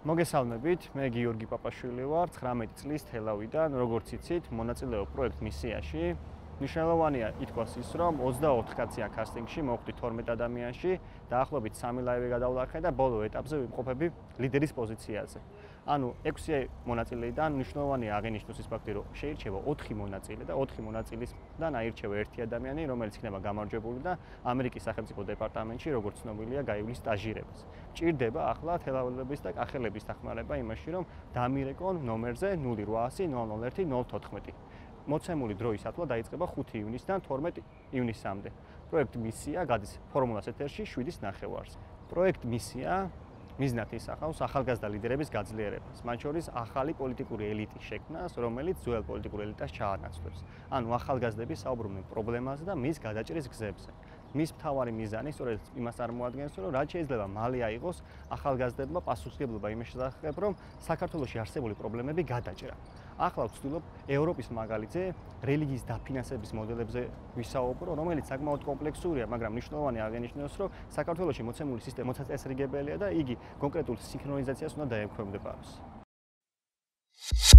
მოგესალმებით, მე გიორგი პაპაშვილი ვარ, 19 წლის თელავიდან, როგორც იცით, მონაწილეობ პროექტ მისიაში. მნიშვნელოვანია ითქვას ის, რომ 24 კაციან კასტინგში მოვხდი 12 ადამიანში, დაახლოებით 3 ლაივი გადავლახე და ბოლო ეტაპზე ვიმყოფები ლიდერის პოზიციაზე. ანუ 6 მონაწილეიდან მნიშვნელოვანია აღინიშნოს ის ფაქტი, რომ შეირჩევა 4 მონაწილე და 4 მონაწილისგან აირჩევა ერთი ადამიანი, რომელიც იქნება გამარჯვებული და ამერიკის სახელმწიფო დეპარტამენტში, როგორც ცნობილია, გაივლის სტაჟირებას. ჭირდება ახლა თელაველების და კახელების დახმარება იმაში, რომ დამირეკონ ნომერზე 0800 001 014. მოცემული დროის ათვლა დაიწყება 5 ივნისიდან 12 ივნისამდე. პროექტ მისია გადის ფორმულას ეთერში 7-ის ნახევარს. პროექტ მისია მიზნად ისახავს ახალგაზრდა ლიდერების გაძლიერებას, მათ შორის ახალი პოლიტიკური ელიტის შექმნას, რომელიც ძველ პოლიტიკურ ელიტას ჩაანაცვლებს. ანუ ახალგაზრდები საუბრობენ პრობლემაზე და მის გადაჭრის გზებზე. მის მთავარი მიზანი სწორედ იმას წარმოადგენს, რომ რაც შეიძლება მალე აიღოს ახალგაზრდებმა პასუხისმგებლობა იმის შესახებ, რომ საქართველოში არსებული პრობლემები გადაჭრა. ახლა ვცდილობ ევროპის მაგალითზე რელიგიის დაფინანსების მოდელებზე ვისაუბრო, რომელიც საკმაოდ კომპლექსურია, მაგრამ მნიშვნელოვანია აღინიშნოს, რომ საქართველოში მოცემული სისტემა მოწესრიგებელია და იგი კონკრეტულ სინქრონიზაციას უნდა დაემკვიდროს.